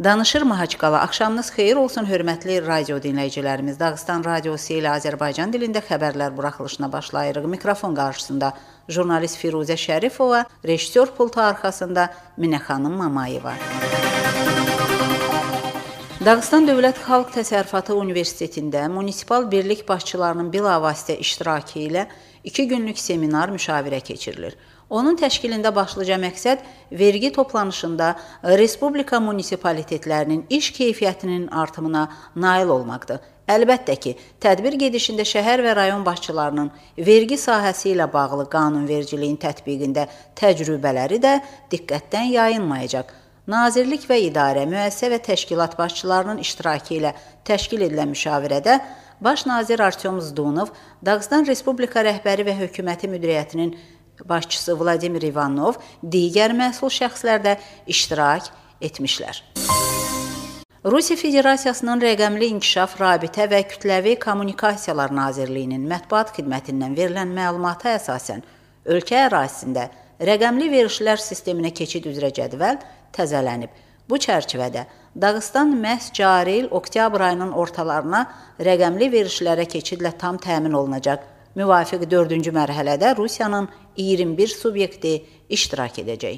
Danışır Mahaçqala, axşamınız xeyir olsun, hörmətli radio dinləyicilərimiz. Dağıstan Radiosu ilə Azərbaycan dilində xəbərlər buraxılışına başlayırıq. Mikrofon qarşısında jurnalist Firuzə Şərifova, rejissor pultu arxasında Minə xanım Mamayeva. Dağıstan Dövlət Xalq Təsərrüfatı Universitetində munisipal birlik başçılarının bilavasitə iştirakı ilə 2 günlük seminar müşavirə keçirilir. Onun təşkilində başlıca məqsəd vergi toplanışında Respublika munisipalitetlərinin iş keyfiyyətinin artımına nail olmaqdır. Əlbəttə ki, tədbir gedişində şəhər və rayon başçılarının vergi sahəsi ilə bağlı qanunvericiliyin tətbiqində təcrübələri də diqqətdən yayınmayacaq. Nazirlik və idarə, müəssisə və təşkilat başçılarının iştirakı ilə təşkil edilən müşavirədə Baş nazir Artyom Zdunov, Dağıstan Respublika rəhbəri və hökuməti müdiriyyətinin başçısı Vladimir Ivanov, digər məsul şəxslər də iştirak etmişlər. Rusiya Federasiyasının Rəqəmli İnkişaf, Rabitə və Kütləvi Kommunikasiyalar Nazirliyinin mətbuat xidmətindən verilən məlumata əsasən, ölkə ərazisində rəqəmli verişlər sisteminə keçid üzrə cədvəl təzələnib. Bu çərçivədə Dağıstan məhz cari il oktyabr ayının ortalarına rəqəmli verişlərə keçidlə tam təmin olunacaq. Müvafiq 4-cü mərhələdə Rusiyanın 21 subyekti iştirak edəcək.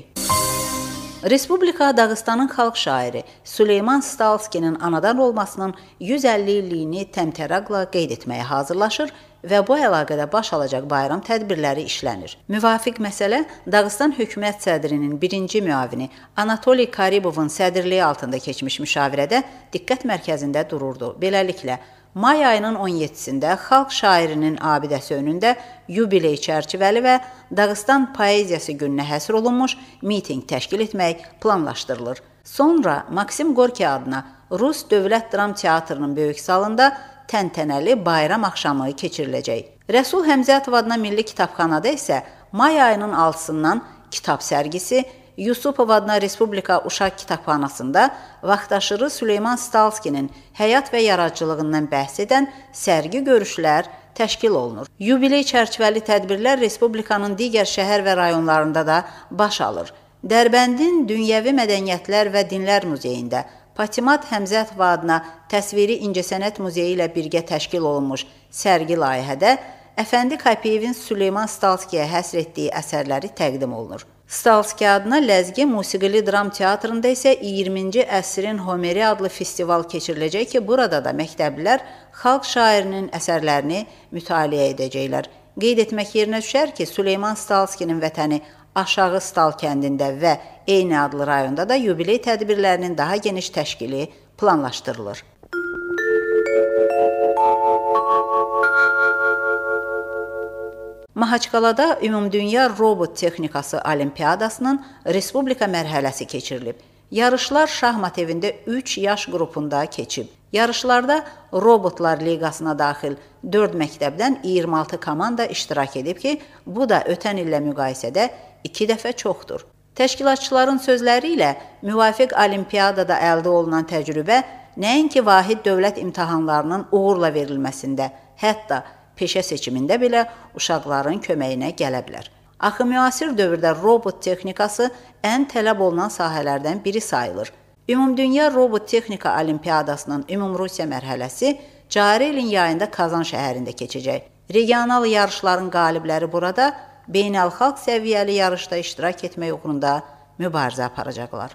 Respublika Dağıstanın xalq şairi Süleyman Stalskinin anadan olmasının 150 illiyini təmtəraqla qeyd etməyə hazırlaşır və bu əlaqədə baş alacaq bayram tədbirləri işlənir. Müvafiq məsələ Dağıstan hökumət sədrinin birinci müavini Anatoliy Karibovun sədrliyi altında keçmiş müşavirədə diqqət mərkəzində dururdu. Beləliklə, may ayının 17-sində xalq şairinin abidəsi önündə yubiley çərçivəli və Dağıstan poeziyası gününə həsr olunmuş miting təşkil etmək planlaşdırılır. Sonra Maksim Gorki adına Rus Dövlət Dram Teatrının böyük salında təntənəli bayram axşamı keçiriləcək. Rəsul Həmzətov adına Milli Kitabxanada isə may ayının 6-sından kitab sərgisi, Yusupov adına Respublika Uşaq Kitabxanasında vaxtaşırı Süleyman Stalskinin həyat və yaradıcılığından bəhs edən sərgi görüşlər təşkil olunur. Yubiley çərçivəli tədbirlər Respublikanın digər şəhər və rayonlarında da baş alır. Dərbəndin Dünyəvi Mədəniyyətlər və Dinlər Muzeyində Patimat Həmzətov adına Təsviri İncəsənət Muzeyi ilə birgə təşkil olunmuş sərgi layihədə Əfəndi Kapiyevin Süleyman Stalskiyə həsr etdiyi əsərləri təqdim olunur. Stalski adına Ləzgi Musiqili Dram Teatrında isə 20-ci əsrin Homeri adlı festival keçiriləcək ki, burada da məktəblilər xalq şairinin əsərlərini mütaliə edəcəklər. Qeyd etmək yerinə düşər ki, Süleyman Stalskinin vətəni Aşağı Stal kəndində və eyni adlı rayonda da yubiley tədbirlərinin daha geniş təşkili planlaşdırılır. Mahaçqalada Ümumdünya Robot Texnikası Olimpiyadasının Respublika mərhələsi keçirilib. Yarışlar şahmat evində 3 yaş qrupunda keçib. Yarışlarda Robotlar Liqasına daxil 4 məktəbdən 26 komanda iştirak edib ki, bu da ötən illə müqayisədə 2 dəfə çoxdur. Təşkilatçıların sözləri ilə müvafiq olimpiyadada əldə olunan təcrübə nəinki vahid dövlət imtahanlarının uğurla verilməsində, hətta peşə seçimində belə uşaqların köməyinə gələ bilər. Axı müasir dövrdə robot texnikası ən tələb olunan sahələrdən biri sayılır. Ümumdünya Robot Texnika Olimpiyadasının Ümumrusiya mərhələsi cari ilin yayında Kazan şəhərində keçəcək. Regional yarışların qalibləri burada beynəlxalq səviyyəli yarışda iştirak etmək uğrunda mübarizə aparacaqlar.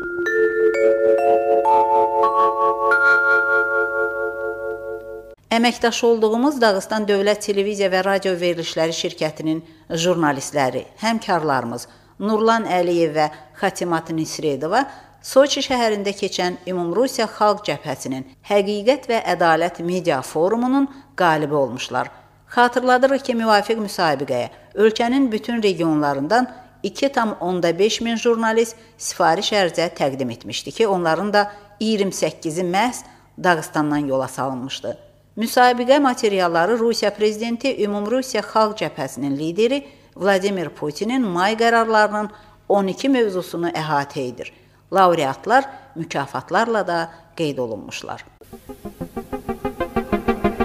Əməkdaş olduğumuz Dağıstan Dövlət Televiziya və Radio Verilişləri şirkətinin jurnalistləri, həmkarlarımız Nurlan Əliyev və Xatimat Nisredova Soçi şəhərində keçən Ümumrusiya Xalq Cəbhəsinin Həqiqət və Ədalət Media Forumunun qalibi olmuşlar. Xatırladırıq ki, müvafiq müsabiqəyə ölkənin bütün regionlarından 2,5 min jurnalist sifariş ərizə təqdim etmişdi ki, onların da 28-i məhz Dağıstandan yola salınmışdı. Müsabiqə materialları Rusiya Prezidenti Ümumrusiya Xalq Cəbhəsinin lideri Vladimir Putinin may qərarlarının 12 mövzusunu əhatə edir. Laureatlar mükafatlarla da qeyd olunmuşlar.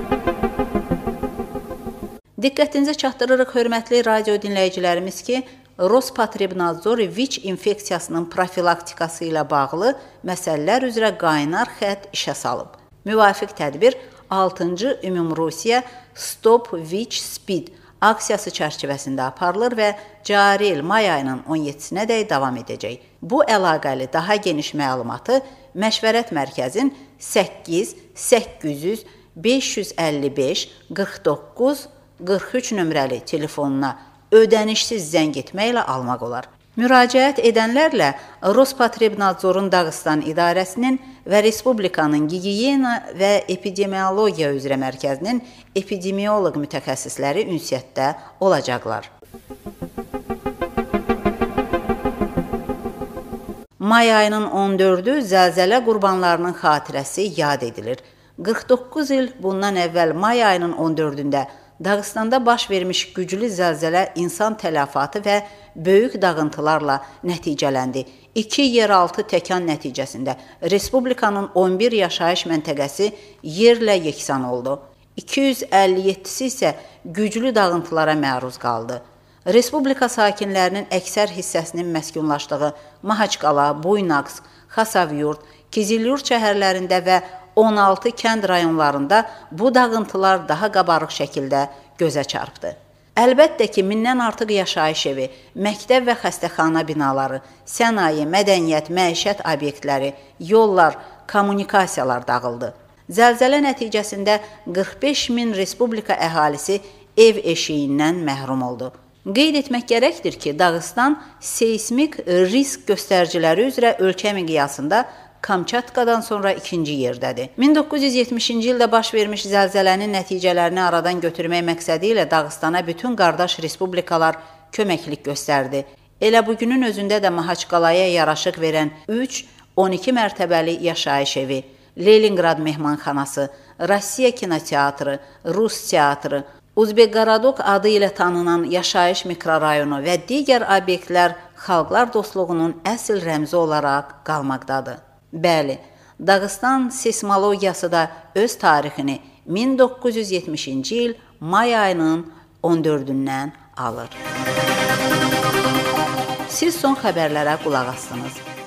Diqqətinizə çatdırırıq, hörmətli radio dinləyicilərimiz ki, Rospotrebnadzor VIC infeksiyasının profilaktikası ilə bağlı məsələlər üzrə qaynar xətt işə salıb. Müvafiq tədbir 6-cı Ümumrusiya Stop VIC Speed aksiyası çərçivəsində aparılır və cari il may ayının 17-sinədək davam edəcək. Bu əlaqəli daha geniş məlumatı Məşvərət Mərkəzin 8 800 555 49 43 nömrəli telefonuna ödənişsiz zəng etməklə almaq olar. Müraciət edənlərlə Rospotrebnadzorun Dağıstan İdarəsinin və Respublikanın Gigiyena və Epidemiologiya üzrə mərkəzinin epidemioloq mütəxəssisləri ünsiyyətdə olacaqlar. May ayının 14-ü zəlzələ qurbanlarının xatirəsi yad edilir. 49 il bundan əvvəl may ayının 14-ündə Dağıstanda baş vermiş güclü zəlzələ insan tələfatı və böyük dağıntılarla nəticələndi. 2 yeraltı təkan nəticəsində Respublikanın 11 yaşayış məntəqəsi yerlə yeksan oldu. 257-si isə güclü dağıntılara məruz qaldı. Respublika sakinlərinin əksər hissəsinin məskunlaşdığı Mahaçqala, Buynaksk, Xasavyurt, Kizilyurt şəhərlərində və 16 kənd rayonlarında bu dağıntılar daha qabarıq şəkildə gözə çarpdı. Əlbəttə ki, 1000-dən artıq yaşayış evi, məktəb və xəstəxana binaları, sənaye, mədəniyyət, məişət obyektləri, yollar, kommunikasiyalar dağıldı. Zəlzələ nəticəsində 45 min respublika əhalisi ev eşiyindən məhrum oldu. Qeyd etmək gərəkdir ki, Dağıstan seismik risk göstəriciləri üzrə ölkə miqyasında Kamçatkadan sonra ikinci yerdədir. 1970-ci ildə baş vermiş zəlzələnin nəticələrini aradan götürmək məqsədi ilə Dağıstana bütün qardaş respublikalar köməklik göstərdi. Elə bugünün özündə də Mahaçqalaya yaraşıq verən 3-12 mərtəbəli yaşayış evi, Leningrad mehmanxanası, Rusiya kinoteatrı, Rus teatrı, Uzbekqaradok adı ilə tanınan yaşayış mikrorayonu və digər obyektlər xalqlar dostluğunun əsl rəmzi olaraq qalmaqdadır. Bəli, Dağıstan seismologiyası da öz tarixini 1970-ci il may ayının 14-ündən alır. Siz son xəbərlərə qulaq asdınız.